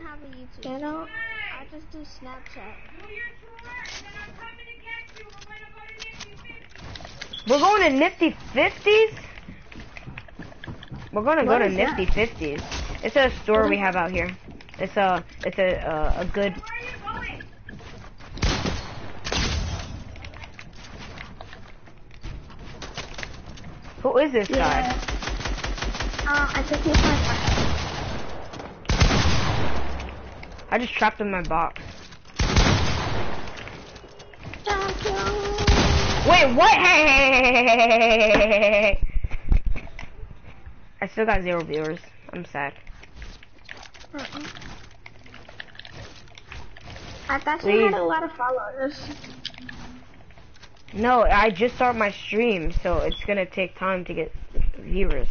have a YouTube channel. I just do Snapchat. We're going to Nifty 50s? We're gonna go to Nifty 50s. It's a store we have out here. It's a good. Who is this guy? I think he's my friend. I just trapped him in my box. Wait, what? Hey! I still got 0 viewers. I'm sad. I thought you had a lot of followers. No, I just started my stream, so it's gonna take time to get viewers.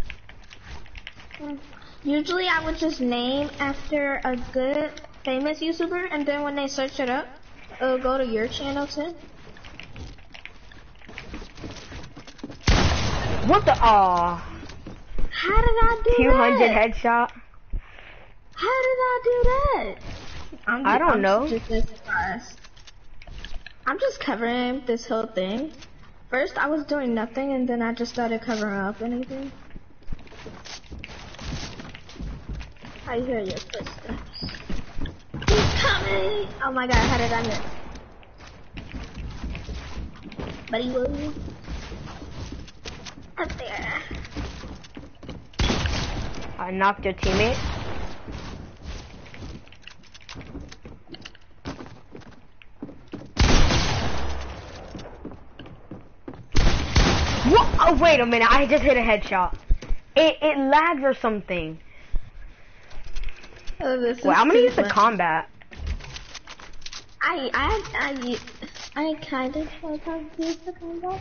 Usually I would just name after a good famous YouTuber, and then when they search it up, it'll go to your channel too. What the? Aw. How did I do 200 that? headshot. How did I do that? I don't know. I'm just covering this whole thing. First I was doing nothing, and then I just started covering up anything. I hear your footsteps. He's coming! Oh my god, how did I miss? Buddy Willie. Up there. I knocked your teammate. What? Oh, wait a minute. I just hit a headshot. It lagged or something. Oh, this Wait, I'm gonna use the combat. I kind of like how to use the combat.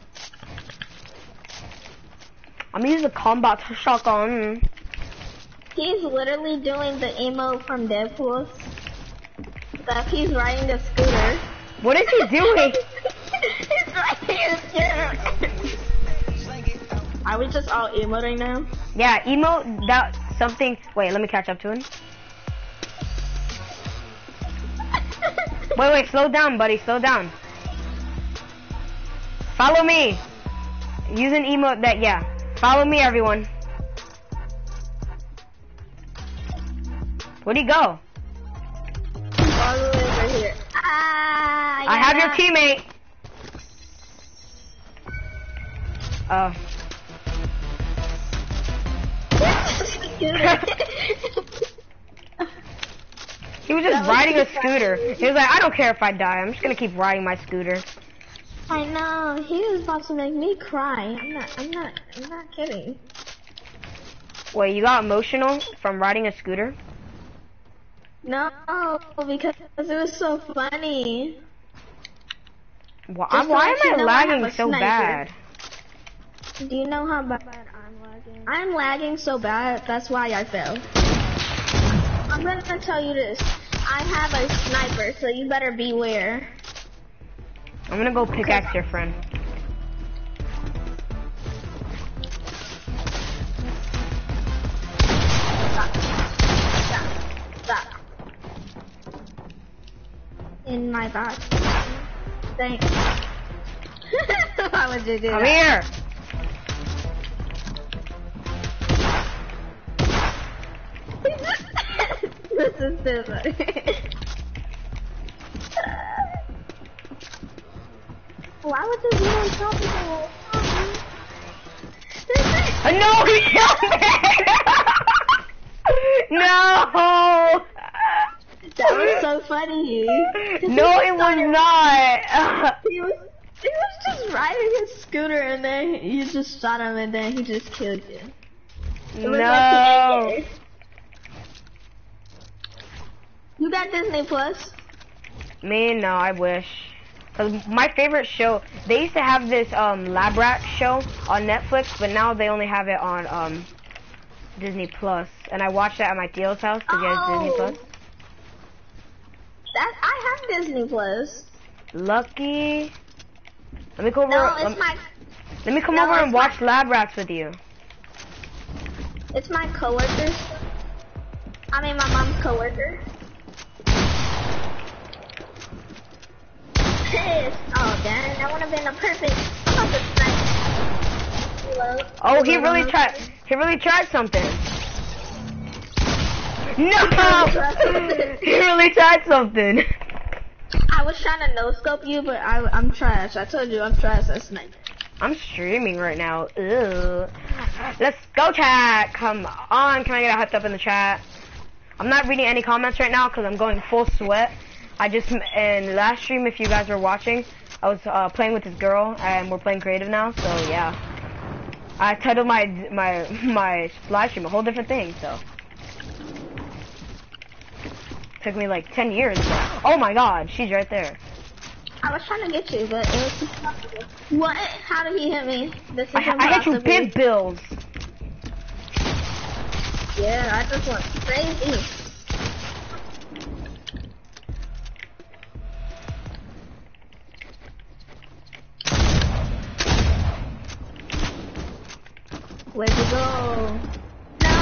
I'm gonna use the combat shotgun. He's literally doing the emote from Deadpool. Stuff. He's riding a scooter. What is he doing? He's riding a scooter. Are we just all emoting now? Yeah, emote that something. Wait, let me catch up to him. Wait, slow down, buddy, slow down. Follow me. Use an emote that, yeah. Follow me, everyone. Where'd he go? All the way over here. Ah, I have your teammate. He was just riding a scooter. He was like, I don't care if I die. I'm just gonna keep riding my scooter. I know. He was about to make me cry. I'm not kidding. Wait, you got emotional from riding a scooter? No, because it was so funny. Why am I lagging so bad? Do you know how bad I'm lagging? I'm lagging so bad, that's why I fell. I'm gonna tell you this. I have a sniper, so you better beware. I'm gonna go pickaxe your friend. Stop. In my box. Thanks. Why would you do that? Come here! This is so funny. Why would you be on top of the wall? No, he killed me! No! That was so funny. No, it was not. He was just riding his scooter, and then you just shot him, and then he just killed you. No. You got Disney Plus? Me, no, I wish. Cause my favorite show, they used to have this Lab Rat show on Netflix, but now they only have it on Disney Plus, and I watched it at my Theo's house because he has Disney Plus. I have Disney Plus. Lucky. Let me come over. No, it's let me come over and watch Lab Rats with you. It's my coworkers. I mean, my mom's coworker. Pissed. Oh, dang. That would have been a perfect. I'm about to snipe. Oh, he really tried. He really tried something. No! He really tried something. I was trying to no-scope you, but I'm trash. I told you I'm trash at sniper. I'm streaming right now. Ugh. Let's go, chat. Come on. Can I get a hyped up in the chat? I'm not reading any comments right now because I'm going full sweat. I just, in last stream, if you guys were watching, I was playing with this girl, and we're playing creative now, so yeah. I titled my live stream a whole different thing, so. Took me like 10 years. Oh my god, she's right there. I was trying to get you, but it was impossible. What? How did he hit me? This is impossible. I hit you big bills. Yeah, I just went crazy. Where'd you go? No!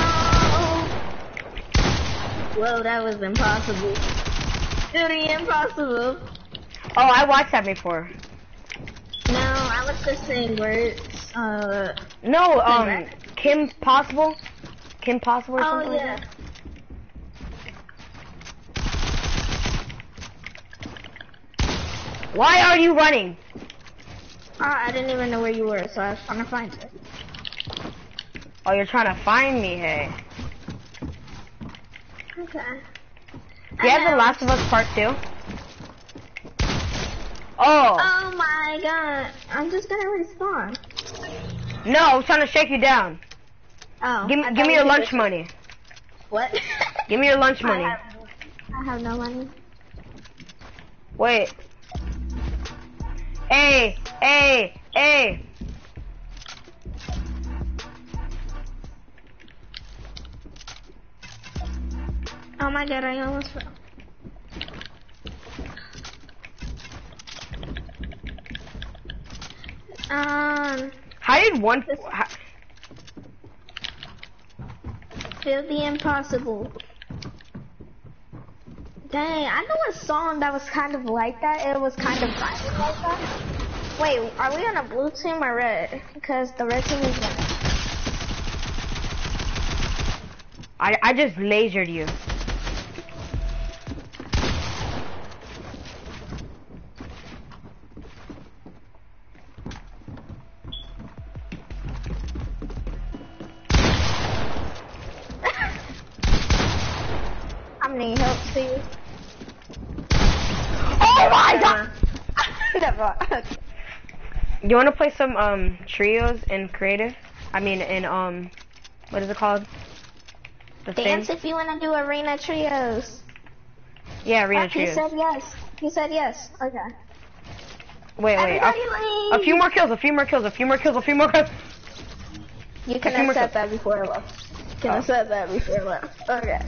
Whoa, that was impossible. Dude, impossible. Oh, I watched that before. No, I was just saying words. No, Kim Possible? Kim Possible or something like that? Why are you running? I didn't even know where you were, so I was trying to find you. Oh, you're trying to find me, hey. Okay. Do you have The Last of Us Part 2? Oh. Oh my god. I'm just gonna respawn. No, I was trying to shake you down. Oh. Give me your lunch money. What? Give me your lunch money. I have no money. Wait. Hey. Oh my god, I almost fell. How did one... Feel the impossible. Dang, I know a song that was kind of like that. It was kind of violent like that. Wait, are we on a blue team or red? Because the red team is winning. I just lasered you. I'm needing help, Steve. Oh my god! Never. You wanna play some trios in creative? I mean in what is it called? The Dance thing? if you wanna do arena trios. Yeah, arena He trios. said yes. He said yes. Okay. Wait. Everybody A leave. few more kills. You can have said that before I left. Can have said that before I left. Okay.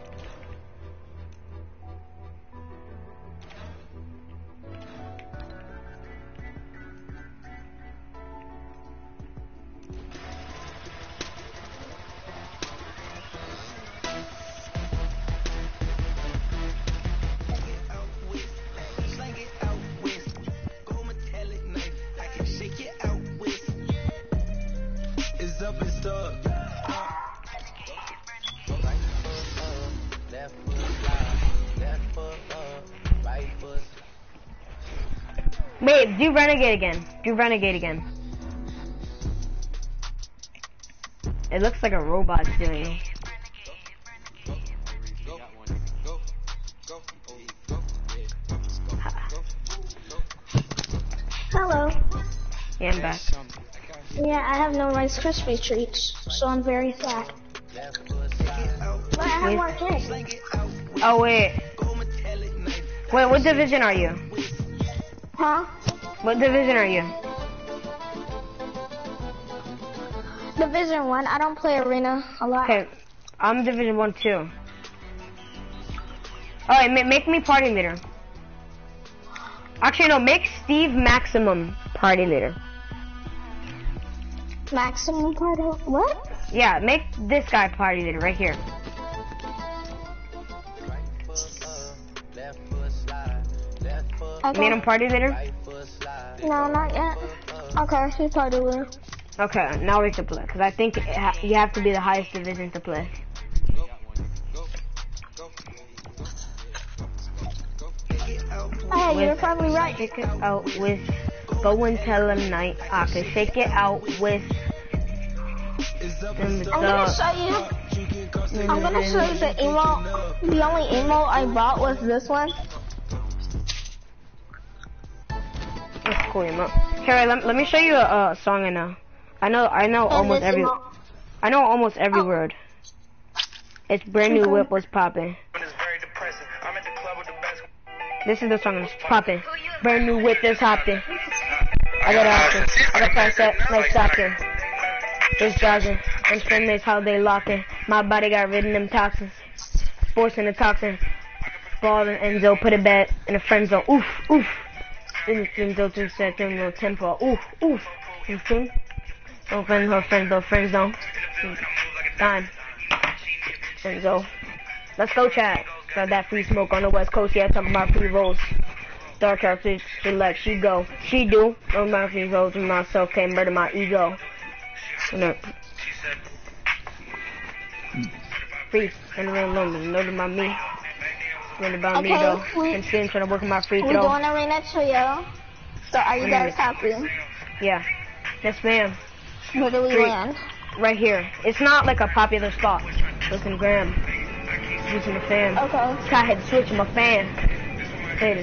Wait, do Renegade again. It looks like a robot's doing it. Hello. Yeah, I'm back. Yeah, I have no Rice Krispie treats, so I'm very sad. But I have more cake. Oh wait. Wait, what division are you? Huh? What division are you? Division 1. I don't play arena a lot. Okay, I'm Division 1 too. Alright, make me party leader. Actually, no, make Steve Maximum party leader. Maximum part of what? Yeah, make this guy party leader right here. Okay. Made him party leader? No, not yet. Okay, she's party leader. Okay, now we can play. Because I think you have to be the highest division to play. Hey, you're probably right. Shake it out with. Go and tell him night. I can shake it out with. I'm gonna show you the emote. The only emote I bought was this one. That's cool emote. Here, let me show you a song I know. I know almost every. Emote. I know almost every word. It's brand new whip was popping. This is the song that's popping. Brand new whip that's hopping. I got options. I got pass that like soccer. It's jogging. And spending how they locking. My body got rid of them toxins. Forcing the toxin. Ball and Enzo put it back in the friend zone. Oof, oof. Enzo to set them little tempo. Oof, oof. You see? Don't friend her friends, though friends don't. Dime. Enzo. Let's go, Chad. Got that free smoke on the West Coast. Yeah, talking about free rolls. Dark out, she let she go. She do. No matter free rolls and myself can't murder my ego. No. Free. And real lonely. Know about me. Learn about me though. And still trying to work on my free throw. We're doing arena trio. So are you guys happy? Yeah. Yes, ma'am. Where do we land? Right here. It's not like a popular spot. Listen, Graham. Using the fan. Okay. I had to switch my fan. Haters.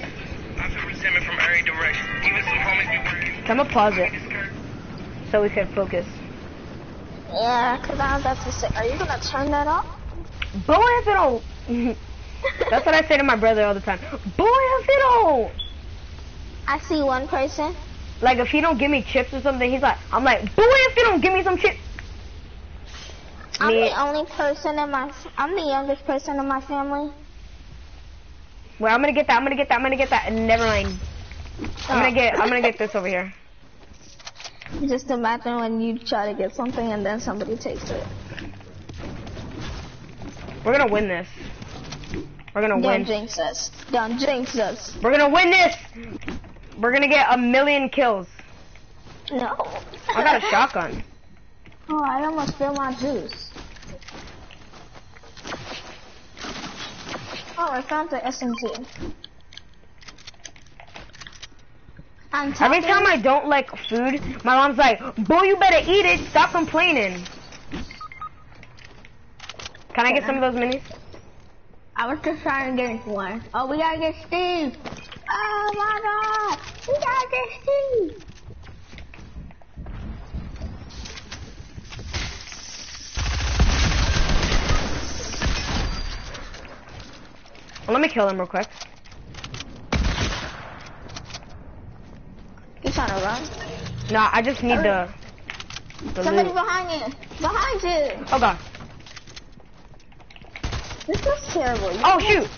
I'm gonna pause it so we can focus. Yeah, because I was about to say, are you gonna turn that off? Boy, if it don't. That's what I say to my brother all the time. Boy, if it don't. I see one person. Like if he don't give me chips or something, he's like, I'm like, boy, if you don't give me some chips. I'm the youngest person in my family. Well, I'm gonna get that. And never mind. I'm gonna get this over here. Just imagine when you try to get something and then somebody takes it. We're gonna win this. We're gonna win. Don't jinx us. Don't jinx us. We're gonna win this. We're gonna get 1,000,000 kills. No. I got a shotgun. Oh, I almost spilled my juice. Oh, I found the SMG. Every time I don't like food, my mom's like, boy, you better eat it. Stop complaining. Can I get some of those minis? I was just trying to get one. Oh, we gotta get Steve. Oh my god. We gotta get Steve. Well, let me kill him real quick. You trying to run? No, I just need the Somebody loot. behind you. Behind you. Oh god. This is terrible. Oh shoot.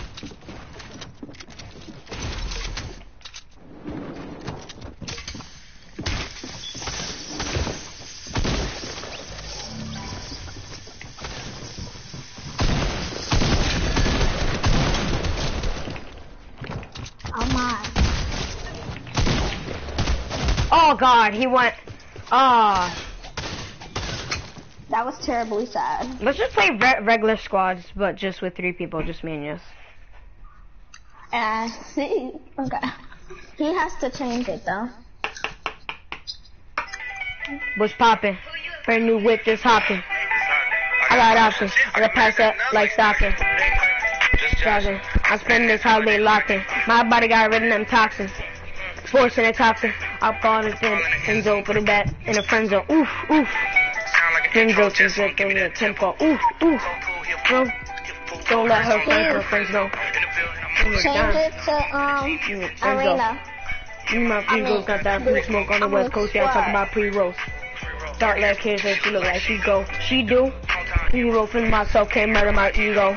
Oh my. Oh god, he went. Ah. That was terribly sad. Let's just play regular squads, but just with 3 people, just me and yes. See. Okay. He has to change it though. What's poppin'? Brand new whip just hopping. I got options. I got pass that like soccer. Jogging. I'm spending this holiday locking. My body got rid of them toxins. Forcing the toxin. I'll call it Enzo, put it back in the friend zone. Oof, oof. Enzo to get in the tempo. Oof, oof. No. Don't let her friends know. Change it to arena. My people got that free smoke on the West Coast. Yeah, talk about pre-rolls. Dark left kids that she look like she go. She do. Hero for myself can't murder my ego.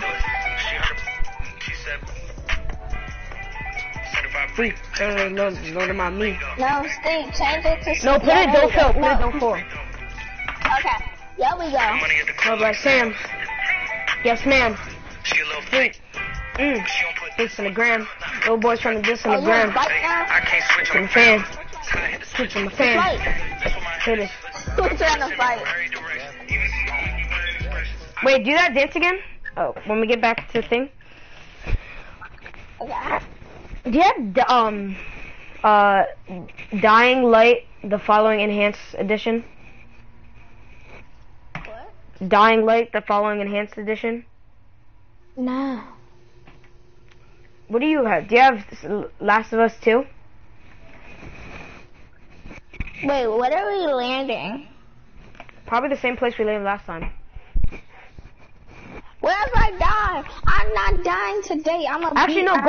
Free. No, my me. No, Steve, change it to No, put it don't fill. Put it don't fall. Okay. There we go. All right, Sam. Yes, ma'am. Free. Thanks on the gram. Little boys trying to diss on Oh, the you ground. fight now? I can't switch From on the the fan. fan. Switch from the fan. Fight. Hit it. We're trying to fight. Wait, do that dance again? Oh, when we get back to the thing. Okay. Do you have Dying Light, the following enhanced edition? What? Dying Light, the following enhanced edition? No. What do you have? Do you have Last of Us 2? Wait, what are we landing? Probably the same place we landed last time. Where if I die? I'm not dying today. I'm a Actually, no.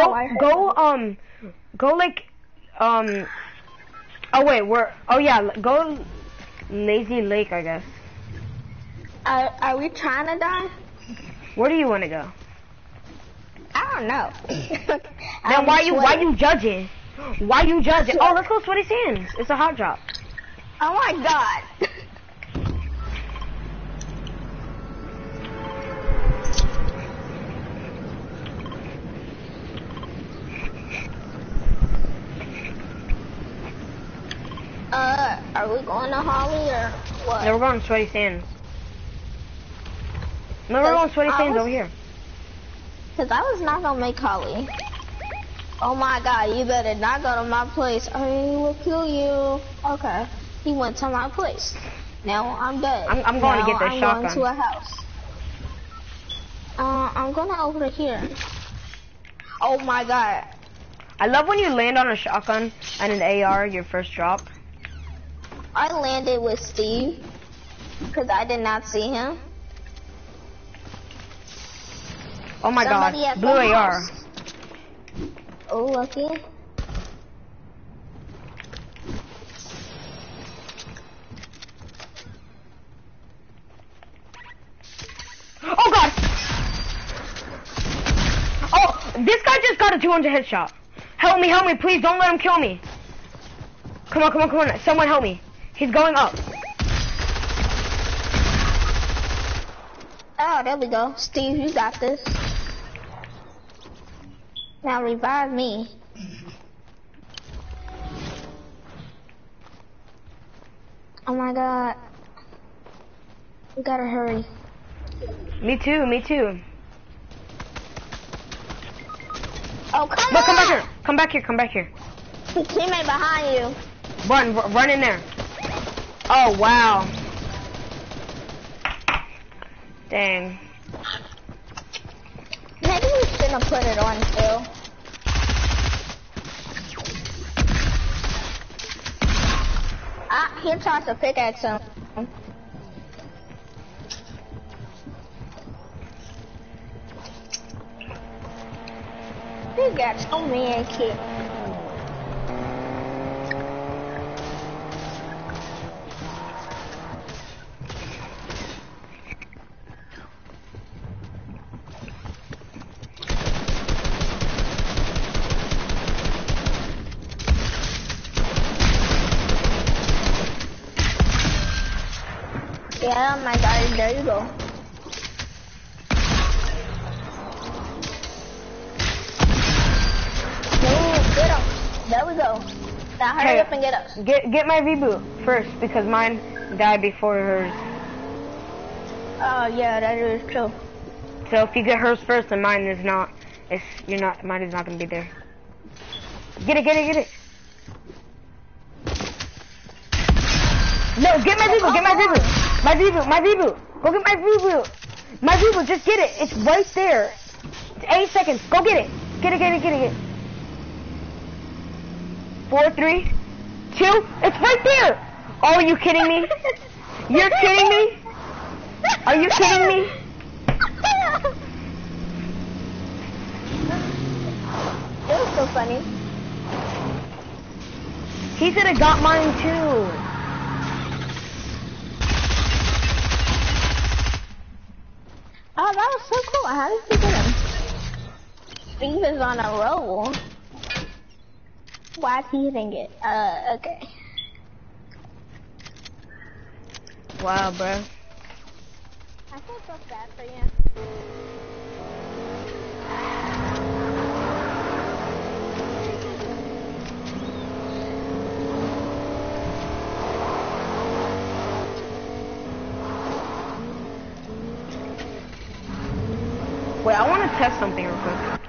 Go like, oh wait, go Lazy Lake, I guess. Are we trying to die? Where do you want to go? I don't know. Then why you judging? Why you judging? Oh, let's go Sweaty Sands. It's a hot drop. Oh my god. Are we going to Holly or what? No, we're going to Sweaty Sands. No, we're going to Sweaty Sands over here. Cause I was not gonna make Holly. Oh my god, you better not go to my place or he will kill you. Okay. He went to my place. Now I'm dead. I'm going to get this shotgun. I'm going to a house. I'm going over here. Oh my god. I love when you land on a shotgun and an AR, your first drop. I landed with Steve. Cause I did not see him. Oh my Somebody god, at blue the AR. house. Oh, lucky. Oh god! Oh, this guy just got a 200 headshot. Help me, please don't let him kill me. Come on, someone help me. He's going up. Oh, there we go. Steve, you got this. Now revive me. Oh my god. We gotta hurry. Me too. Oh, come No, on! come back here. His teammate behind you. Run in there. Oh, wow. Dang. Maybe we shouldn't have put it on Phil. He tried to pickaxe him. He got so many kids. Yeah, my god, there you go. No, get him. There we go. Now hurry up and get us. Get my reboot first because mine died before hers. Oh yeah, that is true. So if you get hers first and mine is not, mine is not gonna be there. Get it. No, get my reboot, My reboot. Go get my reboot. My reboot, just get it. It's right there. It's 8 seconds. Go get it. Get it. 4, 3, 2. It's right there. Oh, are you kidding me? You're kidding me? Are you kidding me? It was so funny. He could have got mine too. Oh, that was so cool. How did you get him? Steve is on a roll. Why is he hitting it? Okay. Wow, bro. I feel so bad for you. Wait, I want to test something real quick.